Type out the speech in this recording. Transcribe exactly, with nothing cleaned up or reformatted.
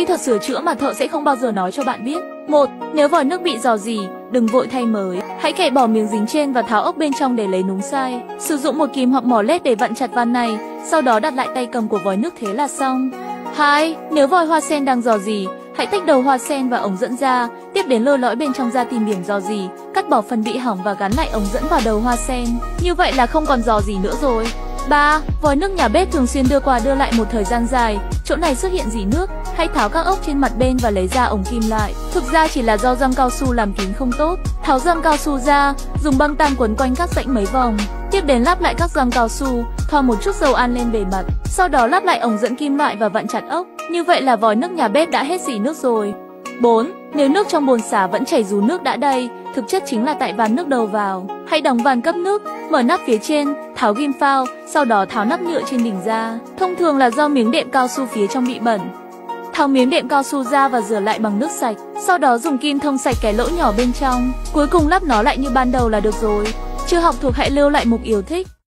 Kỹ thuật sửa chữa mà thợ sẽ không bao giờ nói cho bạn biết. một. Nếu vòi nước bị rò rỉ, đừng vội thay mới. Hãy cậy bỏ miếng dính trên và tháo ốc bên trong để lấy núm xoay. Sử dụng một kìm hoặc mỏ lết để vặn chặt van này, sau đó đặt lại tay cầm của vòi nước, thế là xong. hai. Nếu vòi hoa sen đang rò rỉ, hãy tách đầu hoa sen và ống dẫn ra, tiếp đến lôi lõi bên trong ra tìm điểm rò rỉ, cắt bỏ phần bị hỏng và gắn lại ống dẫn vào đầu hoa sen. Như vậy là không còn rò rỉ nữa rồi. ba. Vòi nước nhà bếp thường xuyên đưa qua đưa lại một thời gian dài, chỗ này xuất hiện rỉ nước, hãy tháo các ốc trên mặt bên và lấy ra ống kim lại. Thực ra chỉ là do găm cao su làm kín không tốt. Tháo găm cao su ra, dùng băng tan quấn quanh các rãnh mấy vòng, tiếp đến lắp lại các găm cao su, thoa một chút dầu ăn lên bề mặt, sau đó lắp lại ống dẫn kim loại và vặn chặt ốc. Như vậy là vòi nước nhà bếp đã hết rỉ nước rồi. bốn. Nếu nước trong bồn xả vẫn chảy dù nước đã đầy, thực chất chính là tại van nước đầu vào. Hãy đóng van cấp nước, mở nắp phía trên, tháo ghim phao, sau đó tháo nắp nhựa trên đỉnh ra. Thông thường là do miếng đệm cao su phía trong bị bẩn. Tháo miếng đệm cao su ra và rửa lại bằng nước sạch, sau đó dùng kim thông sạch cái lỗ nhỏ bên trong. Cuối cùng lắp nó lại như ban đầu là được rồi. Chưa học thuộc hãy lưu lại mục yêu thích.